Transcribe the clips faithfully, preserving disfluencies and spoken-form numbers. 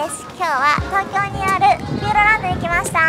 です。今日は東京にあるピューロランドに来ました。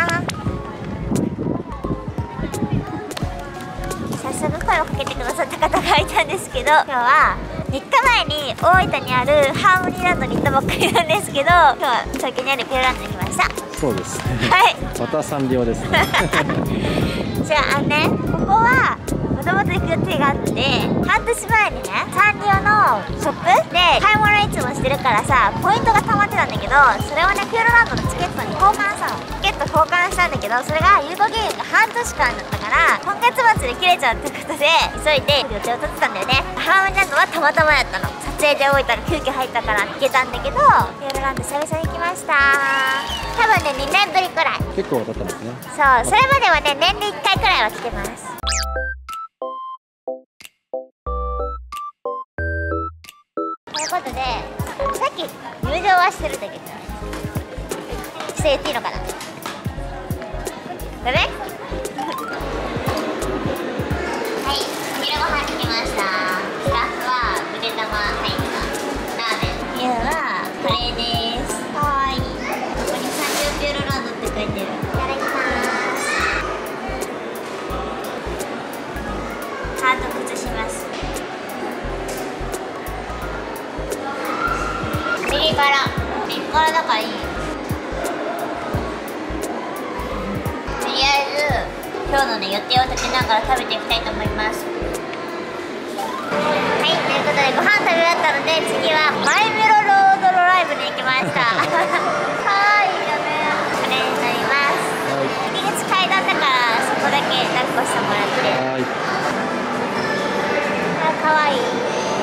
早速声をかけてくださった方がいたんですけど、今日はみっかまえに大分にあるハーモニーランドに行ったばっかりなんですけど、今日は東京にあるピューロランドに来ました。 そうですね。 はい。 またサンリオですね。 じゃあ、あのね、ここはもともと行く予定があって、半年前にね、サンリオのショップで買い物いつもしてるからさ、ポイントが溜まってたんだけど、それをね、ピューロランドのチケットに交換したの。チケット交換したんだけど、それが有効期限が半年間だったから、今月末で切れちゃうってことで、急いで予定を立てたんだよね。ハーモニーランドはたまたまやったの。撮影で動いたら急遽入ったから行けたんだけど、ピューロランド久々に来ました。多分ね、にねんぶりくらい。 結構経ったんですね。 そう、それまではね、年にいっかいくらいは来てます。ということで、さっき入場はしてるんだけど、して言っていいのかな。ダメ？はい、お昼ご飯に来ました。スタッフはぐで玉入ったラーメン。家はカレーです。かわいい。ここにサンリオピューロランドって書いてる。いただきます。ハート崩します。ピリ辛、ピリ辛だからいい。とりあえず今日のね予定を立てながら食べていきたいと思います。はい、ということでご飯食べ終わったので、次はマイメロロードドライブに行きました。かわいいよね。これになります。入り口階段だからそこだけ抱っこしてもらって。 はい。 あ、かわいい。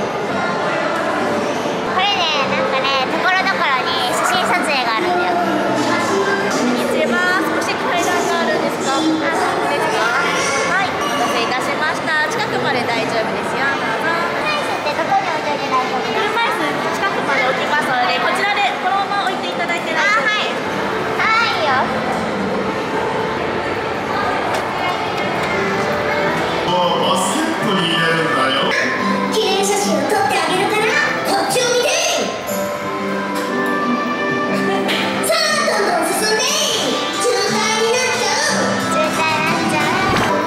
これね、なんかね、ところどころに写真撮影があるんだよ。 こんにちは。少し階段があるんですが、いいですか？はい、お待たせいたしました。近くまで大丈夫ですよ。どうぞ。 車椅子ってどこに置いといて大丈夫ですか？ 車椅子近くまで置きますので、こちらでこのまま置いていただいて大丈夫です。 あ、はい。はいよ。 バスケットに入れるんだよ。 記念写真を撮ってあげるからこっちを見て。さあ、どんどん進んで。渋滞になっちゃう。渋滞になっちゃう。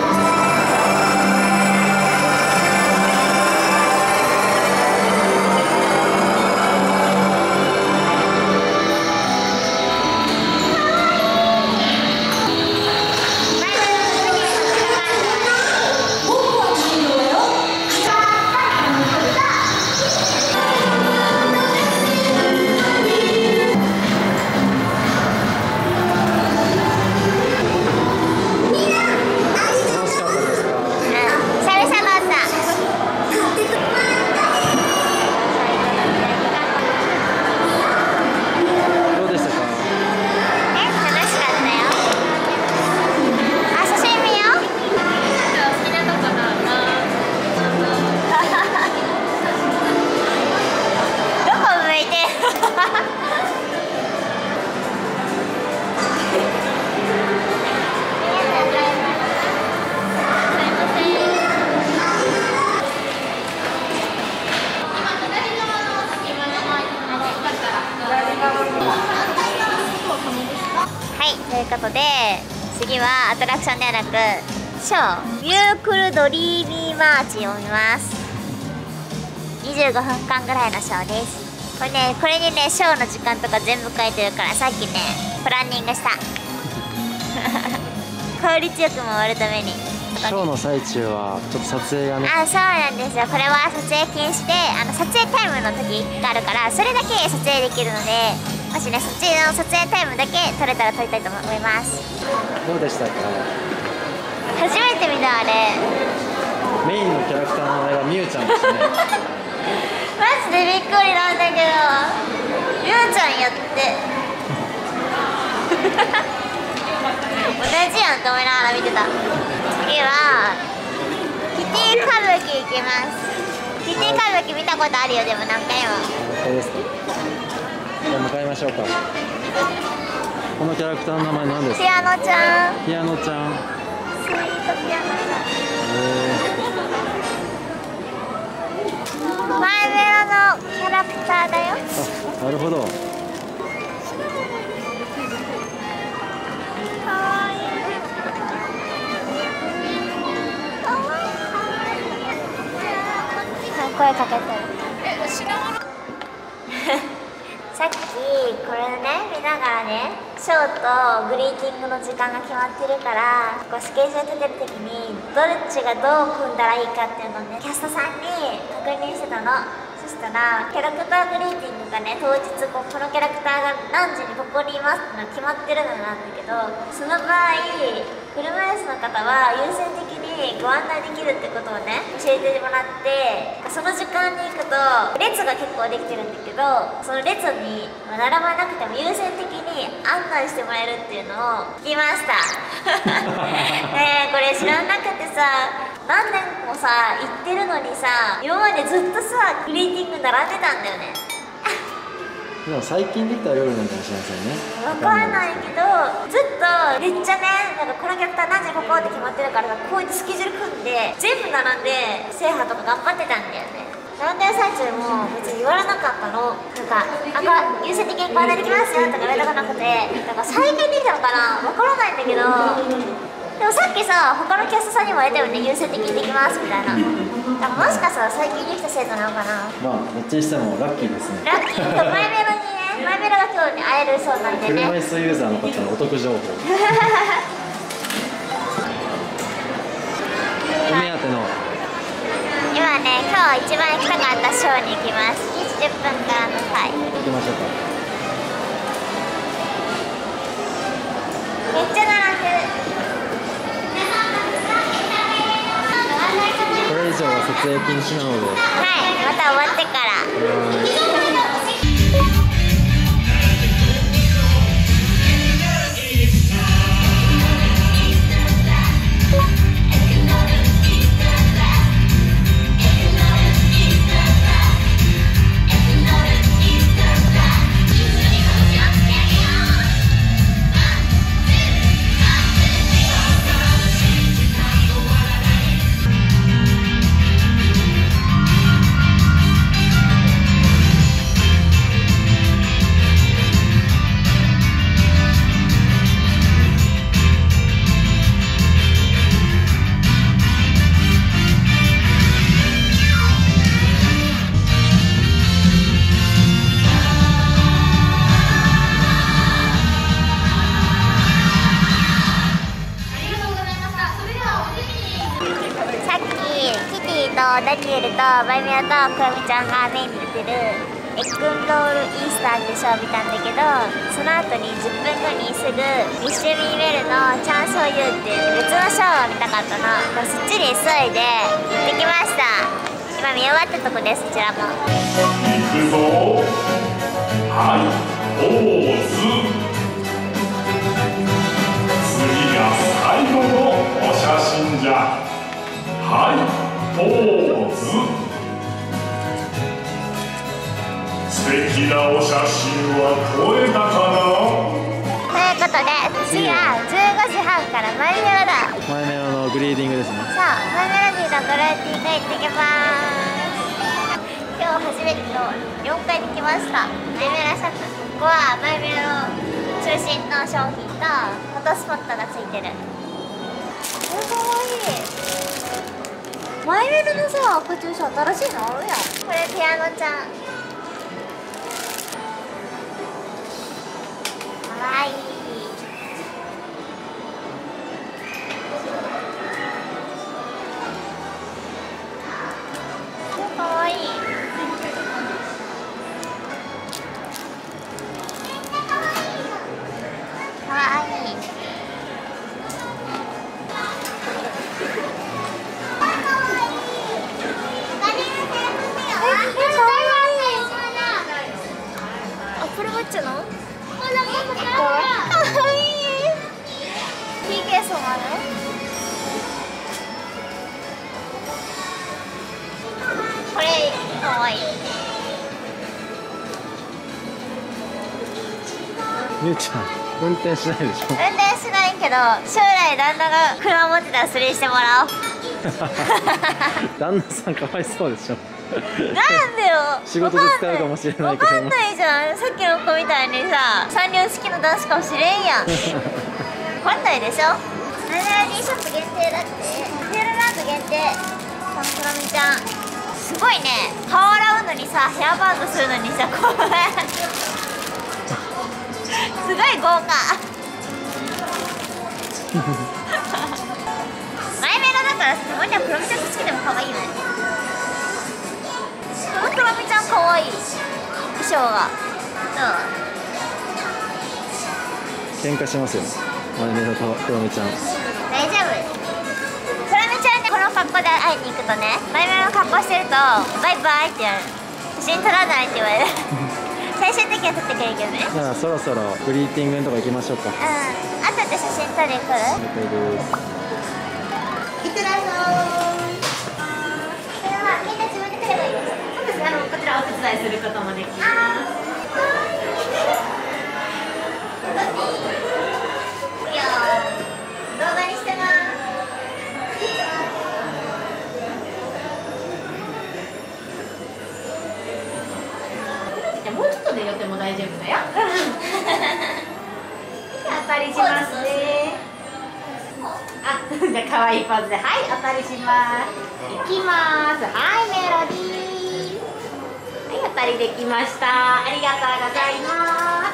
はい、ということで次はアトラクションではなくショー、ミュークルドリーミーマーチを見ます。にじゅうごふんかんぐらいのショーです。これね、これにねショーの時間とか全部書いてるから、さっきねプランニングした。効率よく回るために。 ショーの最中はちょっと撮影がね。 あ、そうなんですよ。これは撮影禁止で、あの撮影タイムの時があるから、それだけ撮影できるので、もしねそっちの撮影タイムだけ撮れたら撮りたいと思います。 どうでしたか？ 初めて見た。あれメインのキャラクターの名前がミュウちゃんですね。 マジでびっくりなんだけど、ミュウちゃんやって同じやんと思いながら見てた。次はキティ歌舞伎行きます。キティ歌舞伎見たことあるよ。でも何回も。 そうですか。じゃあ向かいましょうか。このキャラクターの名前何ですか？ ピアノちゃん。 ピアノちゃん。 スイートピアノちゃん。マイメロのキャラクターだよ。 あ、なるほど。 声かけてる。 え、品物さっきこれね見ながらね、ショーとグリーティングの時間が決まってるから、こうスケジュール立てる時にどっちがどう組んだらいいかっていうのをねキャストさんに確認してたの。そしたらキャラクターグリーティングがね当日こうこのキャラクターが何時にここにいますってのが決まってるのなんだけど、その場合車椅子の方は優先的にご案内できるってことをね教えてもらって、その時間に行くと列が結構できてるんだけど、その列に並ばなくても優先的に案内してもらえるっていうのを聞きましたねえ、これ知らなくてさ、何年もさ行ってるのにさ、今までずっとさグリーティング並んでたんだよねでも最近できたら夜なんかもしれませんね。 分かんないけど、ずっとめっちゃね、なんかこのキャラクター何時ここって決まってるから、こうやってスケジュール組んで全部並んで制覇とか頑張ってたんだよね。並んでる最中も別に言われなかったの。なんか「あ、こ優先的にご案内できますよ」とか言われたくなくて、だから最近できたのかな分からないんだけど、でもさっきさ他のキャストさんにも言われたよね、優先的にできますみたいな。だからもしかしたら最近できた生徒なのかな。 まあどっちにしてもラッキーですね。 ラッキーとマイメロにね、マイメロが今日に会えるそうなんでね。 車椅子ユーザーの方のお得情報お目当ての今ね、今日一番行きたかったショーに行きます。にじゅっぷんからの回。 行きましょうか。 めっちゃ並んでる。 これ以上は撮影禁止なので、 はい、また終わってから。ダニエルとバイミラとクラミちゃんがメインで出てるエッグンロールイースターってショーを見たんだけど、その後にじゅっぷんごにすぐミッシュ・ミー・ベルのチャン・ショー・ユーっていう別のショーを見たかったの。そっちに急いで行ってきました。今見終わったとこです。こちらも行くぞ。はい、ポーズ。次が最後のお写真じゃ。はい、ポーズ。素敵なお写真は撮れたかな。 ということで次はじゅうごじはんからマイメロだ。 マイメロのグリーディングですね。 さあ、マイメロディのグルーティング行ってきます。今日初めてのよんかいに来ました。マイメロショップ、ここはマイメロ中心の商品とフォトスポットがついてる。これかわいい。マイメロのさ、カチューシャ新しいのあるやん。これピアノちゃん、かわいい。かわいい。かわいい。あ、これバッチャの？かわいい。キーケースもある？これかわいい。 みゆちゃん運転しないでしょ。 運転しないけど、将来旦那が車持ってたらそれしてもらおう。 旦那さんかわいそうでしょ。 なんでよ。 仕事で使うかもしれないけども。 わかんないじゃん。さっきの子みたいにさ、三両式の男子かもしれんやん。わかんないでしょ。マイメロディショップ限定だって。セールランド限定。このクロミちゃん。 すごいね、顔洗うのにさ、ヘアバンドするのにさ、こうすごい豪華前メロだからたまにはクロミちゃん好きでも可愛いよね。このクロミちゃん可愛い衣装が。 喧嘩しますよ前メロとクロミちゃん。 大丈夫。クロミちゃんね、この格好で会いに行くとね、前メロの格好してるとバイバイって言われる。写真撮らないって言われる最終的には撮ってくれるけどね。 じゃあそろそろグリーティングのとこ行きましょうか。 うん、後で写真撮りに来る。 了解です。 いってらっしゃい。これはみんな自分で来ればいいです。 そうですね、あのこちらお手伝いすることもできます。 いやー、動画にしてます。 じゃあもうちょっとで寄っても大丈夫だよ。当たりしますね。あ、じゃあ可愛いポーズで、はい、当たりします。いきます。はい、メロディー。はい、当たりできました。ありがとうございます。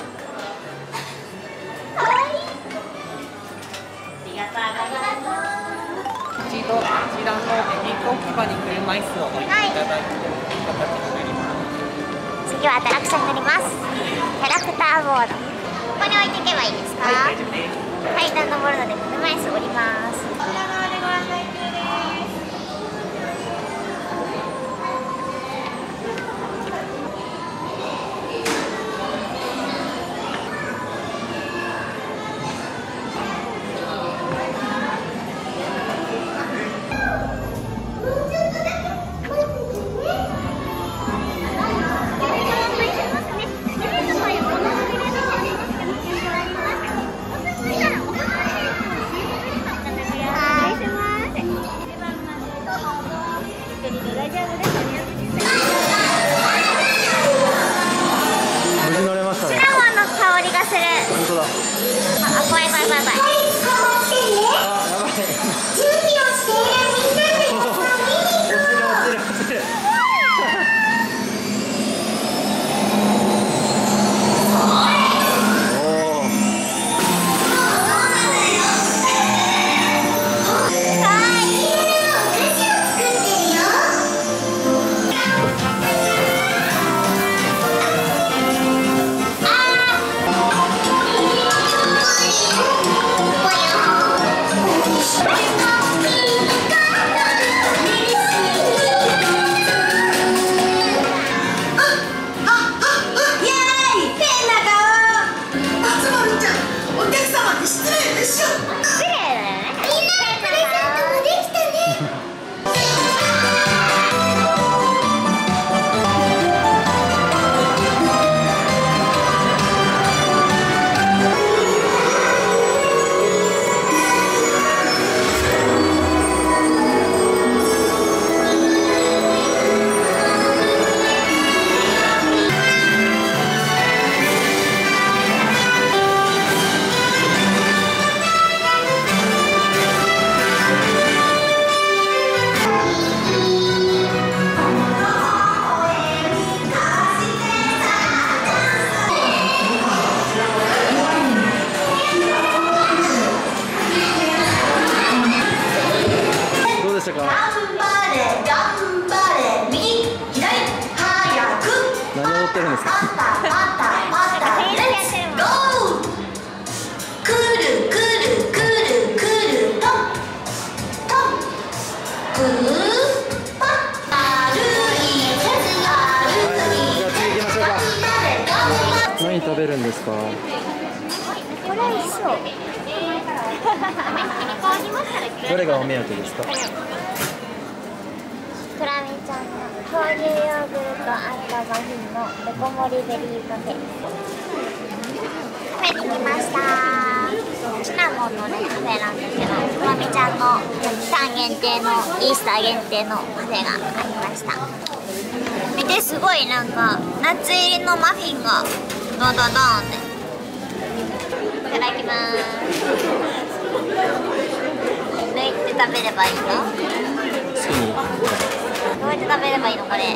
かわいい。 ありがとうございます。 一度こちらの電光置き場に車椅子を置いていただいてという形になります。 次はアトラクションになります。キャラクターボード。ここに置いていけばいいですか？ はい、大丈夫です。 階段登るので車椅子降ります。こちら側でご案内中です。 無事乗れましたね。 シナモンの香りがする。 本当だ。 あ、怖い怖い怖い怖い。 あ、やばい。 準備をしているみんなで落ちる落ちる落ちる。何食べるんですか？ これ一緒。 どれがお目当てですか？ クラミちゃんの豆乳ヨーグルトマフィンのデコ盛りベリーパフェ。食べに来ました。シナモンのねカフェなんですけど、クラミちゃんの期間限定のイースター限定のパフェがありました。見て、すごいなんかナッツ入りのマフィンがドンドンドンって。いただきます。抜いて食べればいいの？ 好きに。 どうやって食べればいいのこれ。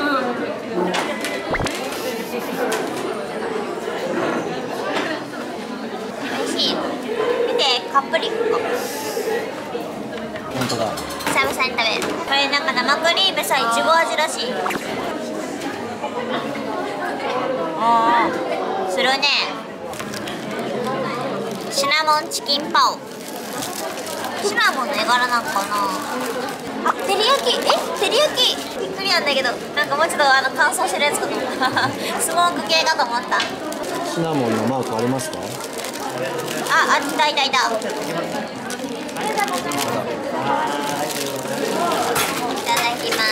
美味しい。見て、カプリコ。 本当だ。 久々に食べる。これなんか生クリームさ、いちご味らしい。ああ、するね。シナモンチキンパオ。シナモンの絵柄なんかな。あ、照り焼き。え、照り焼き。びっくりなんだけど、なんかもうちょっとあの乾燥してるやつかと思った。スモーク系かと思った。 シナモンのマークありますか？ あ、あ、いたいたいた。いただきます。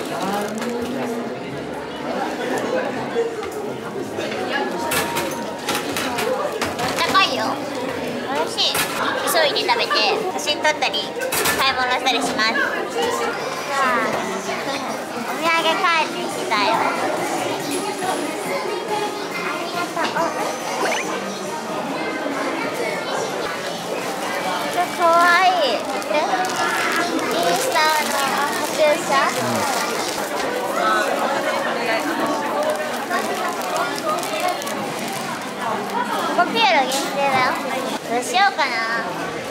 高いよ。美味しい。急いで食べて写真撮ったり買い物したりします。さあ、お土産買いに来たよ。ありがとう。かわいい。インスタの撮影者。ここピエロ限定だよ。どうしようかな。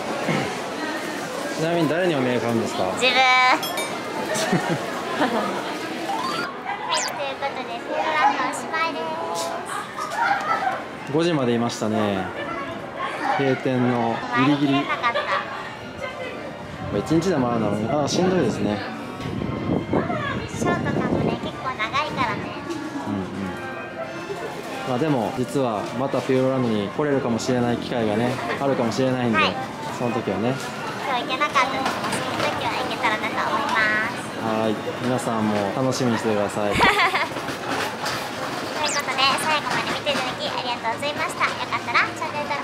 ちなみに誰にお土産買うんですか？ 自分。はい、ということでピエロランドおしまいです。 ごじまでいましたね。閉店のギリギリ。 なかった。 いちにちで回るのに、ああしんどいですね。 ショートかもね、結構長いからね。 うんうん。まあでも実はまたピューロランドに来れるかもしれない機会がねあるかもしれないんで、 はい、 その時はね。 今日行けなかったのもその時は行けたらなと思います。 はい、皆さんも楽しみにしてください。 ということで最後まで見ていただきありがとうございました。よかったらチャンネル登録